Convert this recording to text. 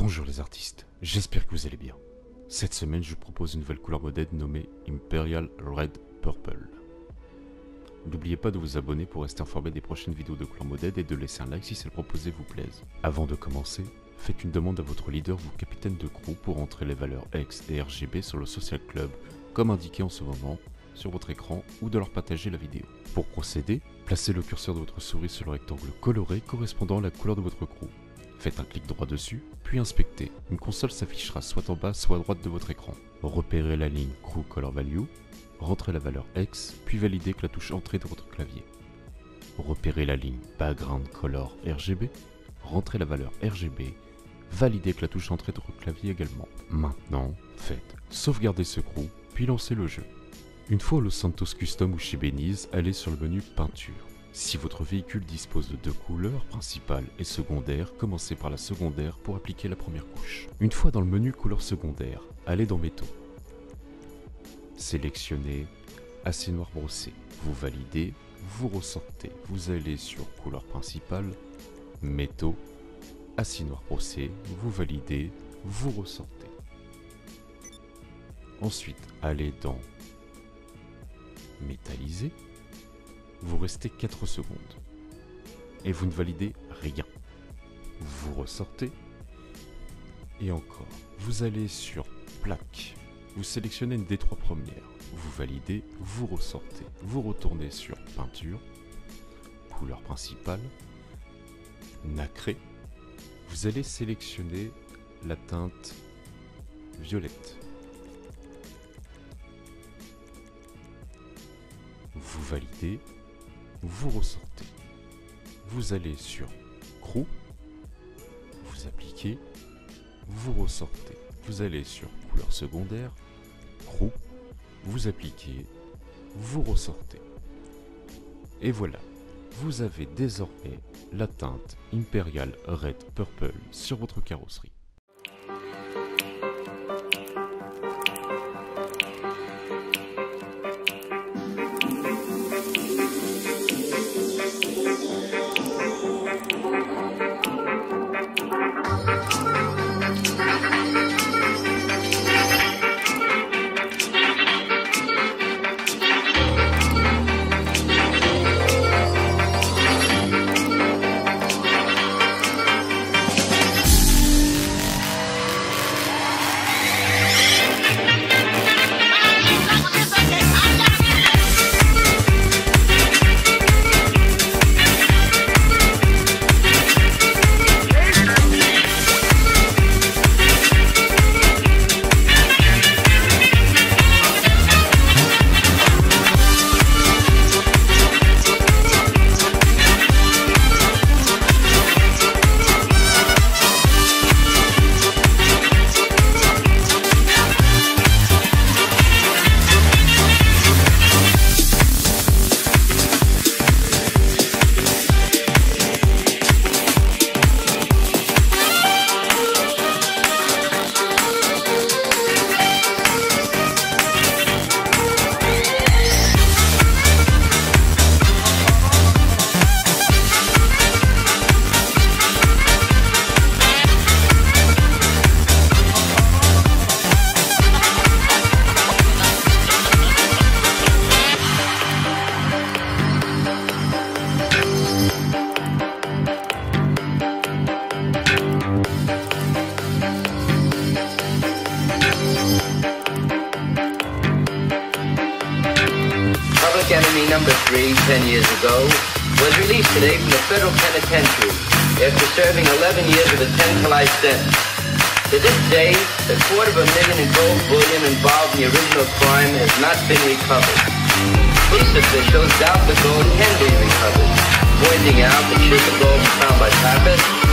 Bonjour les artistes, j'espère que vous allez bien. Cette semaine, je vous propose une nouvelle couleur modèle nommée Imperial Red Purple. N'oubliez pas de vous abonner pour rester informé des prochaines vidéos de couleur modèle et de laisser un like si celle proposée vous plaise. Avant de commencer, faites une demande à votre leader ou capitaine de crew pour entrer les valeurs X et RGB sur le Social Club, comme indiqué en ce moment sur votre écran, ou de leur partager la vidéo. Pour procéder, placez le curseur de votre souris sur le rectangle coloré correspondant à la couleur de votre crew. Faites un clic droit dessus, puis inspectez. Une console s'affichera soit en bas, soit à droite de votre écran. Repérez la ligne Crew Color Value, rentrez la valeur X, puis validez avec la touche Entrée de votre clavier. Repérez la ligne Background Color RGB, rentrez la valeur RGB, validez avec la touche Entrée de votre clavier également. Maintenant, faites sauvegarder ce crew, puis lancez le jeu. Une fois au Los Santos Custom ou chez Beniz, allez sur le menu Peinture. Si votre véhicule dispose de deux couleurs, principale et secondaire, commencez par la secondaire pour appliquer la première couche. Une fois dans le menu couleur secondaire, allez dans Métaux. Sélectionnez Acier noir brossé. Vous validez, vous ressortez. Vous allez sur couleur principale, Métaux, Acier noir brossé. Vous validez, vous ressortez. Ensuite, allez dans Métallisé. Vous restez 4 secondes et vous ne validez rien. Vous ressortez et encore. Vous allez sur Plaque. Vous sélectionnez une des 3 premières. Vous validez, vous ressortez. Vous retournez sur Peinture, couleur principale, nacré. Vous allez sélectionner la teinte violette. Vous validez, vous ressortez. Vous allez sur Crew, vous appliquez, vous ressortez. Vous allez sur couleur secondaire, Crew, vous appliquez, vous ressortez. Et voilà, vous avez désormais la teinte Imperial Red Purple sur votre carrosserie. Enemy number 3, 10 years ago, was released today from the federal penitentiary after serving 11 years of a 10-to-life sentence. To this day, the $250,000 in gold bullion involved in the original crime has not been recovered. Police officials doubt the gold can be recovered, pointing out that should the gold be found by Pappas,